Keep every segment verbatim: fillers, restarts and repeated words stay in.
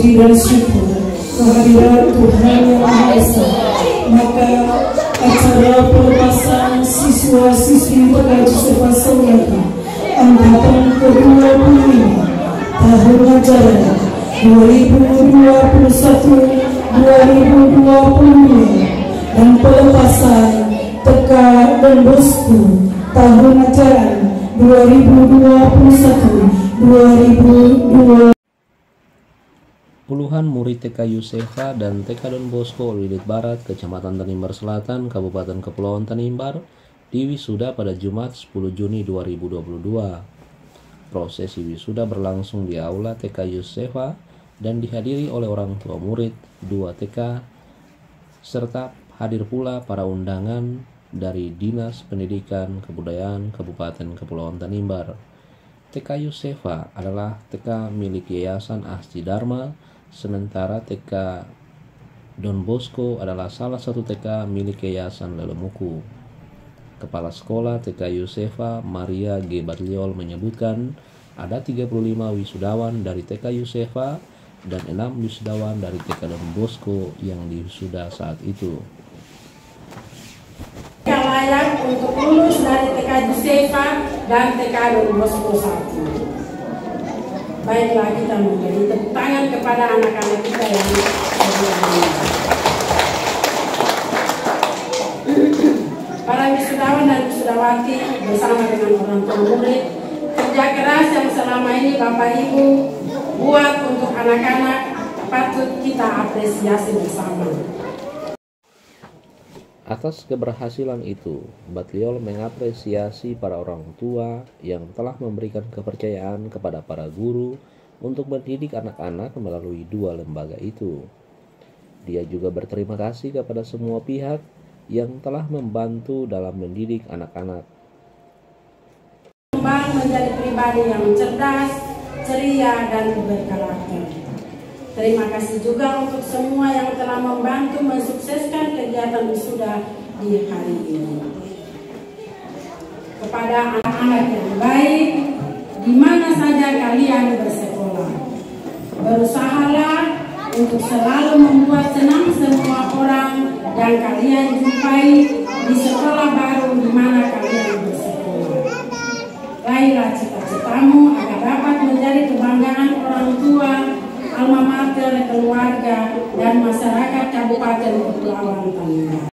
puji dan syukur kehadiran Tuhan Yang Maha Esa. Maka acara pelepasan siswa-siswi T K Josefa Saulaki angkatan ke dua puluh lima tahun ajaran dua ribu dua puluh satu dua ribu dua puluh dua dan pelepasan T K Don Bosco tahun ajaran dua ribu dua puluh satu dua ribu dua puluh dua. Puluhan murid T K Josefa dan T K Don Bosco Lilit Barat, Kecamatan Tanimbar Selatan, Kabupaten Kepulauan Tanimbar, diwisuda pada Jumat sepuluh Juni dua ribu dua puluh dua. Prosesi wisuda berlangsung di Aula T K Josefa dan dihadiri oleh orang tua murid, dua T K, serta hadir pula para undangan dari Dinas Pendidikan Kebudayaan Kabupaten Kepulauan Tanimbar. T K Josefa adalah T K milik Yayasan Asti Dharma, sementara T K Don Bosco adalah salah satu T K milik Yayasan Lelemuku. Kepala Sekolah T K Josefa Maria G. Batliol menyebutkan ada tiga puluh lima wisudawan dari T K Josefa dan enam wisudawan dari T K Don Bosco yang diwisuda saat itu. Yang layak untuk lulus dari T K Josefa dan T K Don Bosco satu. Baiklah, kita memberi tepuk tangan kepada anak-anak kita yang berjuang. Para wisudawan dan wisudawati bersama dengan orang tua murid, kerja keras yang selama ini Bapak Ibu buat untuk anak-anak patut kita apresiasi bersama. Atas keberhasilan itu, Batliol mengapresiasi para orang tua yang telah memberikan kepercayaan kepada para guru untuk mendidik anak-anak melalui dua lembaga itu. Dia juga berterima kasih kepada semua pihak yang telah membantu dalam mendidik anak-anak. Kembang menjadi pribadi yang cerdas, ceria, dan berkarakter. Terima kasih juga untuk semua yang telah membantu mensukseskan kegiatan wisuda di hari ini. Kepada anak-anak yang baik, di mana saja kalian bersekolah, berusahalah untuk selalu membuat senang semua orang yang kalian jumpai di sekolah baru di mana kalian bersekolah. Raihlah cita-citamu agar dapat menjadi kebanggaan orang tua, alma mater, keluarga, dan masyarakat Kabupaten Kepulauan Tanimbar.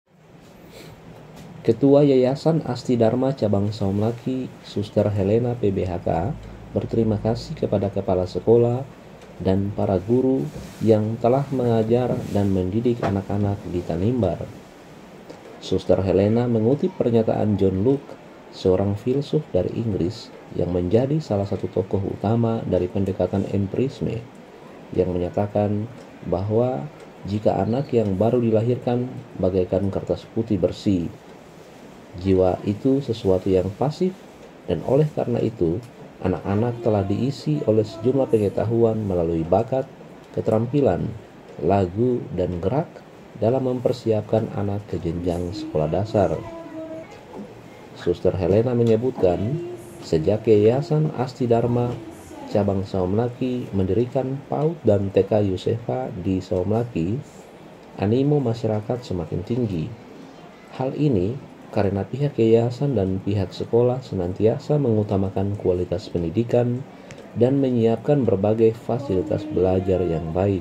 Ketua Yayasan Asti Dharma Cabang Saumlaki, Suster Helena P B H K, berterima kasih kepada kepala sekolah dan para guru yang telah mengajar dan mendidik anak-anak di Tanimbar. Suster Helena mengutip pernyataan John Locke, seorang filsuf dari Inggris yang menjadi salah satu tokoh utama dari pendekatan empirisme, yang menyatakan bahwa jika anak yang baru dilahirkan bagaikan kertas putih bersih, jiwa itu sesuatu yang pasif, dan oleh karena itu anak-anak telah diisi oleh sejumlah pengetahuan melalui bakat, keterampilan, lagu, dan gerak dalam mempersiapkan anak ke jenjang sekolah dasar. Suster Helena menyebutkan, sejak Yayasan Asti Dharma Cabang Saumlaki mendirikan PAUD dan T K Josefa di Saumlaki, animo masyarakat semakin tinggi. Hal ini karena pihak yayasan dan pihak sekolah senantiasa mengutamakan kualitas pendidikan dan menyiapkan berbagai fasilitas belajar yang baik.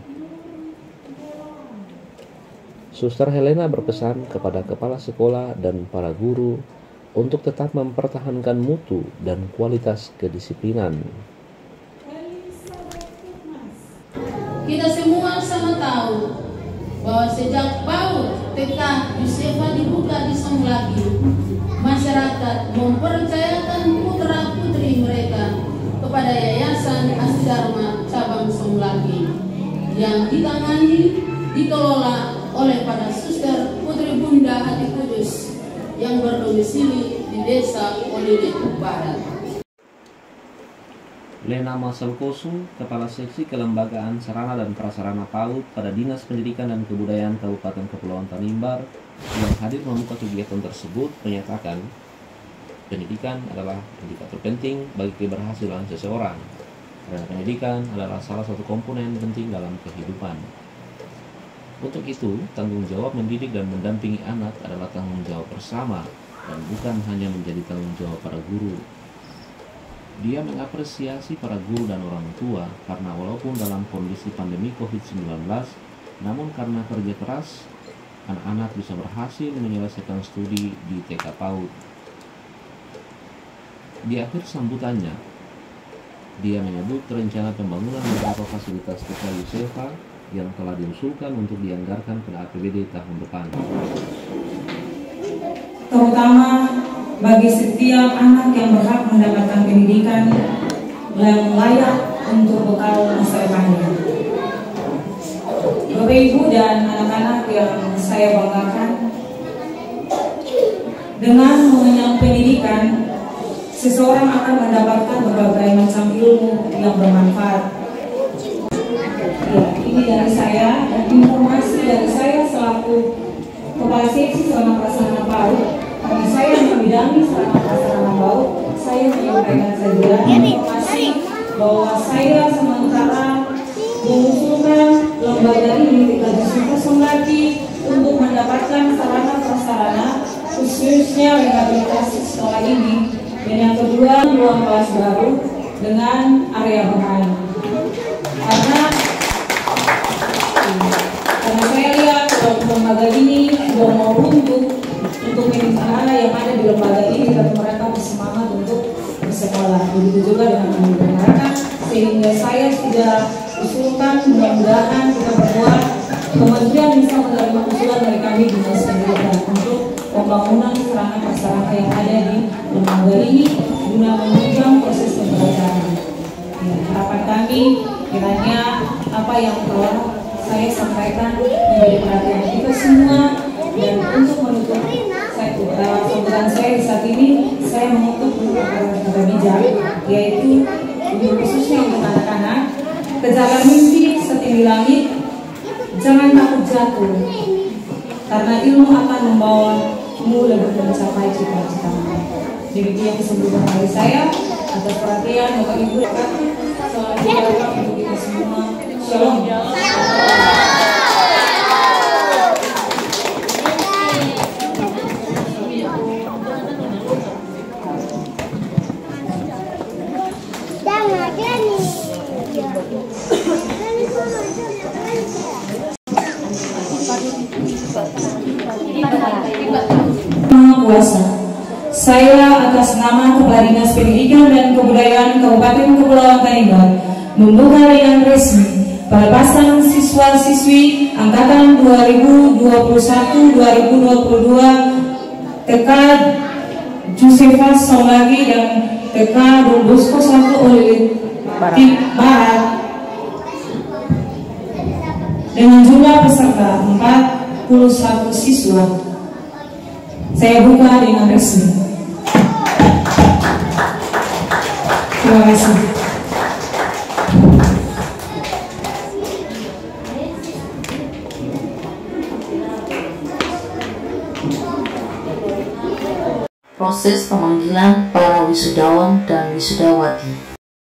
Suster Helena berpesan kepada kepala sekolah dan para guru untuk tetap mempertahankan mutu dan kualitas kedisiplinan. Kita semua sama tahu bahwa sejak PAUD T K Josefa dibuka di Saumlaki, masyarakat mempercayakan putra-putri mereka kepada Yayasan Asti Dharma Cabang Saumlaki yang ditangani, dikelola oleh para suster Putri Bunda Hati Kudus yang berdomisili di Desa Olilit Barat. Lena Masalkosu, Kepala Seksi Kelembagaan Sarana dan Prasarana PAUD pada Dinas Pendidikan dan Kebudayaan Kabupaten Kepulauan Tanimbar yang hadir membuka kegiatan tersebut, menyatakan pendidikan adalah indikator penting bagi keberhasilan seseorang. dan pendidikan adalah salah satu komponen penting dalam kehidupan. Untuk itu, tanggung jawab mendidik dan mendampingi anak adalah tanggung jawab bersama dan bukan hanya menjadi tanggung jawab para guru. Dia mengapresiasi para guru dan orang tua karena walaupun dalam kondisi pandemi covid sembilan belas, namun karena kerja keras, anak-anak bisa berhasil menyelesaikan studi di T K PAUD. Di akhir sambutannya, dia menyebut rencana pembangunan beberapa fasilitas T K Yusefa yang telah diusulkan untuk dianggarkan pada A P B D tahun depan. Terutama bagi setiap anak yang berhak mendapatkan pendidikan yang layak untuk bekal masa depannya. Bapak Ibu dan anak-anak yang saya banggakan, dengan mengenyam pendidikan, seseorang akan mendapatkan berbagai macam ilmu yang bermanfaat. Ya, ini dari saya dan informasi dari saya selaku Kepala Seksi Sarana Prasarana PAUD. Karena saya yang membidangi sarana prasarana PAUD, saya menyampaikan saja informasi bahwa saya sementara mengusulkan lembaga ini T K Yusefa Somlaki untuk mendapatkan sarana prasarana khususnya rehabilitasi sekolah ini, dan yang kedua ruang kelas baru dengan area bermain. Karena karena saya lihat kalau lembaga ini sudah mau runtuh, untuk anak yang ada di lembaga ini dan mereka bersemangat untuk bersekolah. Begitu juga dengan mereka, sehingga saya sudah usulkan mudah-mudahan kita berdoa kementerian bisa menerima usulan dari kami dinas pendidikan untuk pembangunan sarana prasarana yang ada di lembaga ini guna menunjang proses pembelajaran. Ya, harapan kami kiranya apa yang telah saya sampaikan menjadi perhatian kita semua, dan untuk menutup saya sambutan saya di saat ini, saya menutup untuk kata bijak, yaitu khususnya untuk anak-anak, kejarlah mimpi setinggi langit, jangan takut jatuh, karena ilmu akan membawamu lebih mencapai cita-citamu. Demikian sambutan dari saya. Atas perhatian Bapak Ibu, selamat berkah untuk kita semua. Shalom. Maha Kuasa, saya atas nama Kepala Dinas Pendidikan dan Kebudayaan Kabupaten Kepulauan Tanimbar membuka dengan resmi pelepasan siswa-siswi angkatan dua ribu dua puluh satu dua ribu dua puluh dua T K Yusefa Somlaki dan T K Don Bosco satu Olilit Barat dengan jumlah peserta empat puluh satu siswa. Saya buka dengan resmi. Terima kasih. Proses pemanggilan para wisudawan dan wisudawati.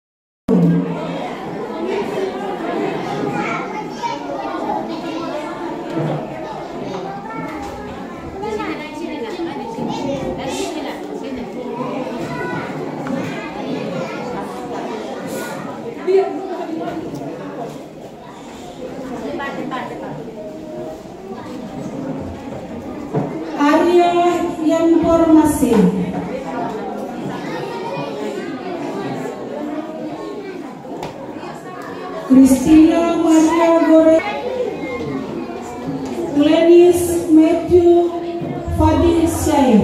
Arya Informasi, Christina Maria Gore, Glenis Matthew Fadil Syed,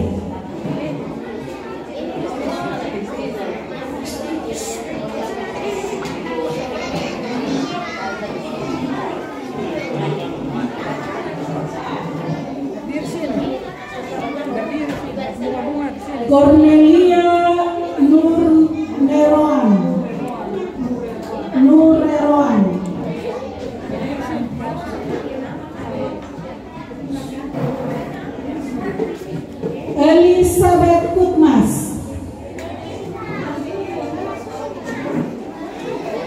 Cornelia Nur Neroan, Nur Neroan, Elizabeth Kutmas,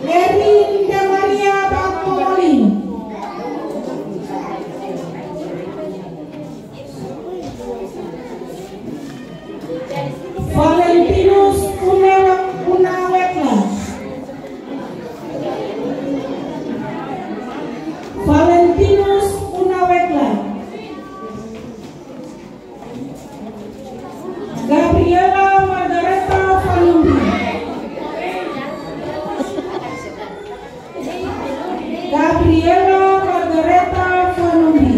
Erin de Maria Bakmoli, Valentinus Unawekla, Valentinus Unawekla, Gabriela Margareta Vanumbi, Gabriela Margareta Vanumbi,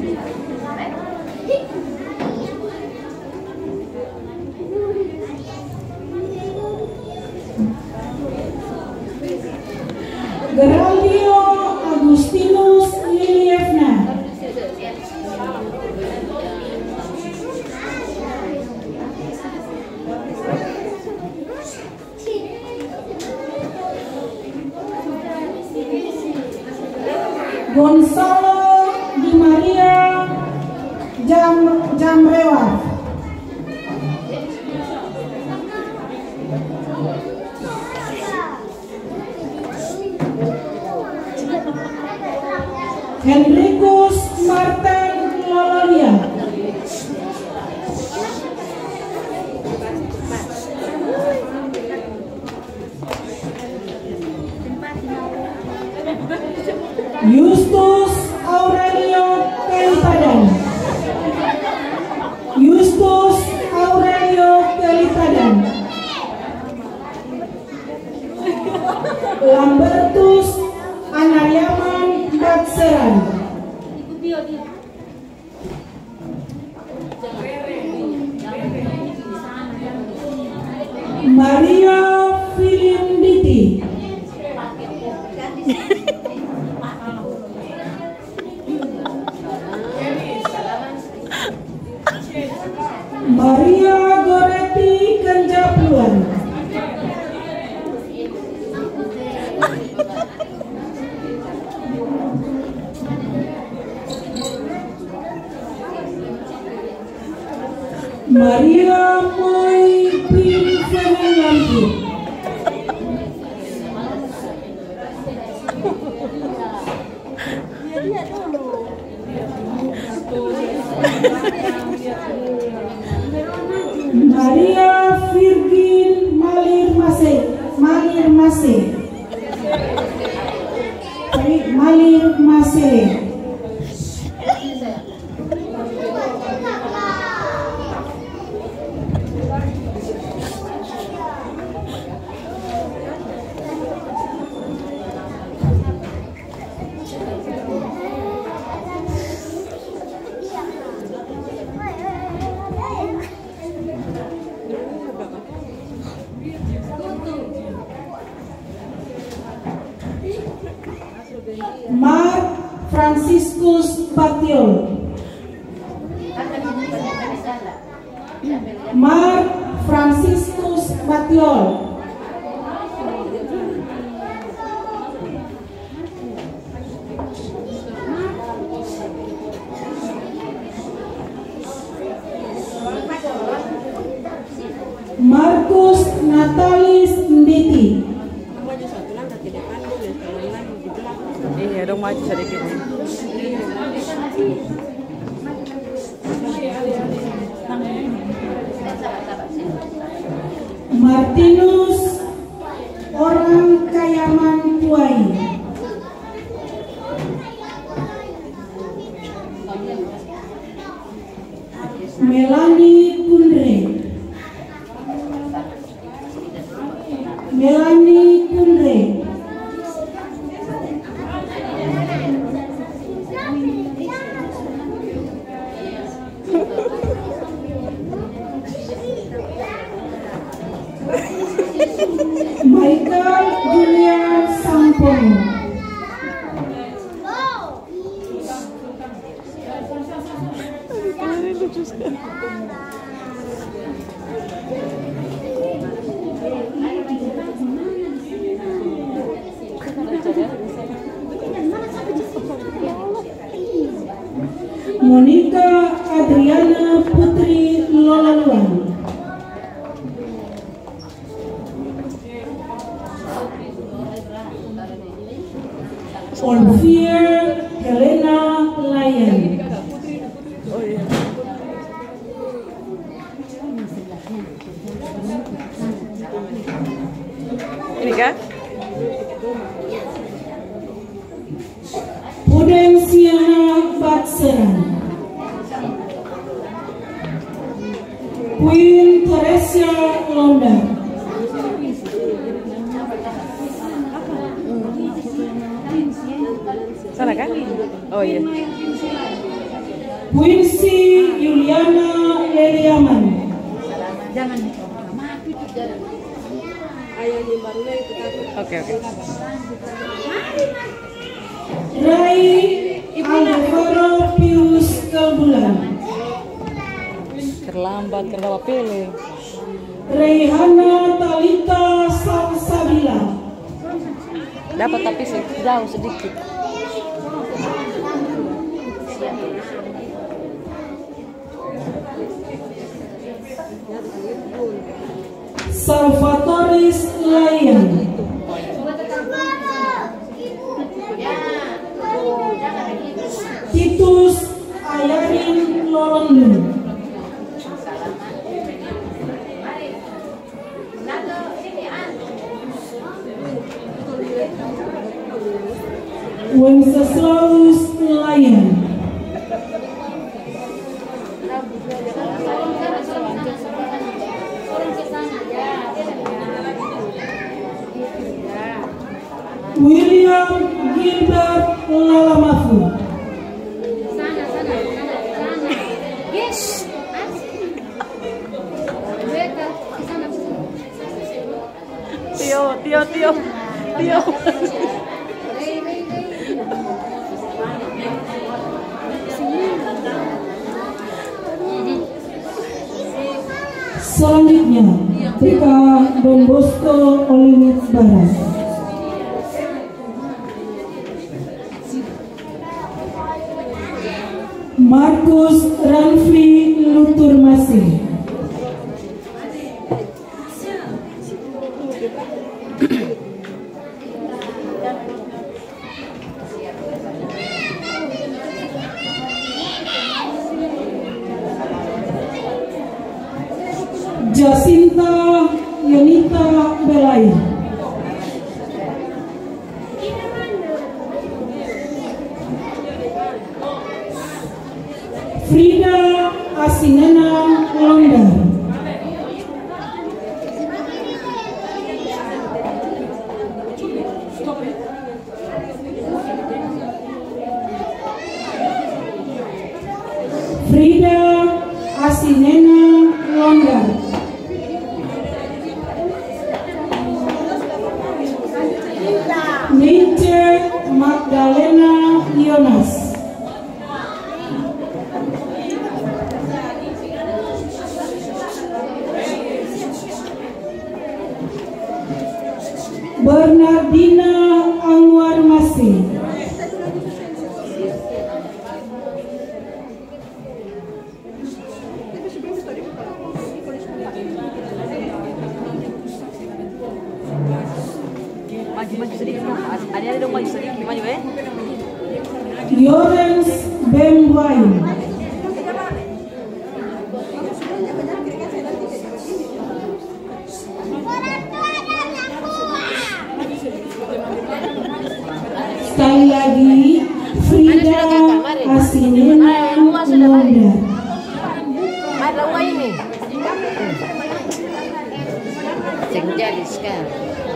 Geraldio Agustinus Lilievna, Gonzalo Di Maria Jam Jamrewa, Henricus Martin Lololia, Justus Aurelio Kelipadan, Justus Aurelio Kelipadan, Lambertus Anariaman Batseran, Maria Filinditi, Maria Goretti Kenjapluan, Maria Moi Pin Femenanti, Maria Virgin Malir Mase, Malir Mase, Malir Mase, Mark Franciscus Batiol, Mark Franciscus Batiol, Marcus Natalis Nditi, iya dong, maju sedikit. Martinus Orang Kayaman Tuai, Melanie Kundre, Melanie Kundre, Michael Julian Sampong, Monica Adriana Putri Lolaluan, Olivia Helena Layan. Oh iya. Ini kan? Pudensiana Batseran. Queen Teresia Londa. Sana kan? Oh iya. Quincy Juliana Leliaman. Oke oke. Rai Alvaro Pius Kalbulan. Terlambat kenapa pilih? Reihana Talita Salsabila. Dapat tapi jauh sedikit. Salvatoris Layan. Titus Ayarin Lolondun. Wenceslaus Layan. William Gilbert Lalamafu. Tio, Tio, Tio, Tio. Selanjutnya, Tika Don Bosco Oliwit Barat. Markus Ranfli Luturmasih. Jacinta Yonita Belai. Frida Asinena Londa. Frida Asinena Londa. Nince Magdalena Yonas. Bernardina Anwar Masih. Maju-maju sedikit. Ada dong maju sedikit, maju ya. Yorens Bemwain. Sekali lagi Frida Asinena Londa. Ada uang ini. Cek jadi sekarang.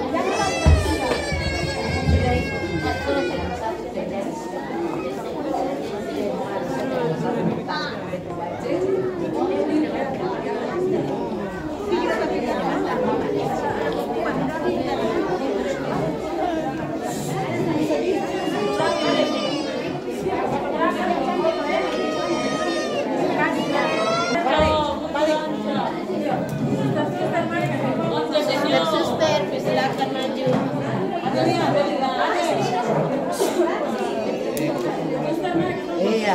Suster, silakan maju. Iya.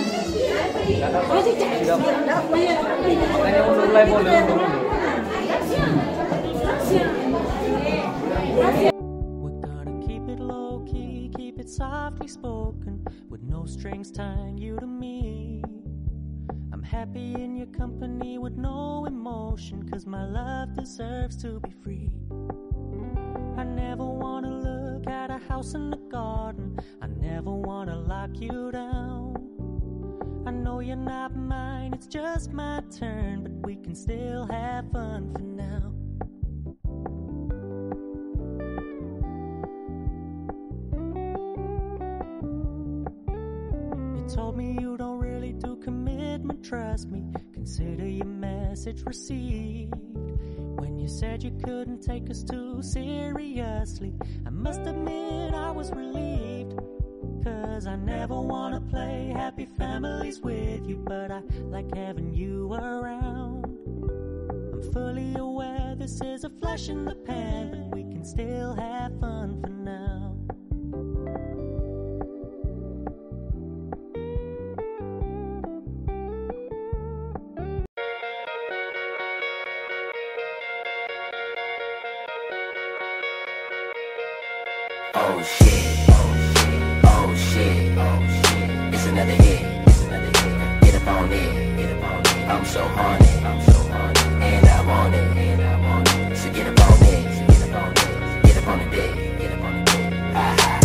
Hanya mundur lagi, mundur, mundur. We're gonna keep it it low-key, keep it softly spoken, with no strings tying you to me. I'm happy in your company with no emotion, cause my love deserves to be free. I never wanna look at a house in the garden, I never wanna lock you down. I know you're not mine, it's just my turn, but we can still have fun for now. You told me you don't really do commitment, trust me, consider your message received. When you said you couldn't take us too seriously, I must admit I was relieved. Cause I never wanna play happy families with you, but I like having you around. I'm fully aware this is a flash in the pan, but we can still have fun for now. Oh shit, oh shit, oh shit, oh shit. It's another hit, it's another hit. Get up on it, get up on it. I'm so horny, I'm so horny, and I want it, and I want it. So get up on it, so get up on it, get up on the dick, get up on the dick. Ah, ah.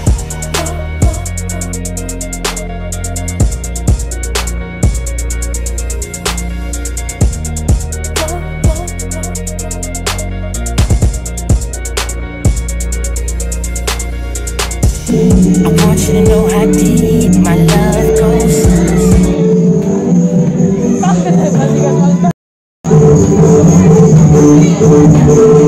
I want you to know how deep my love goes. Thank you.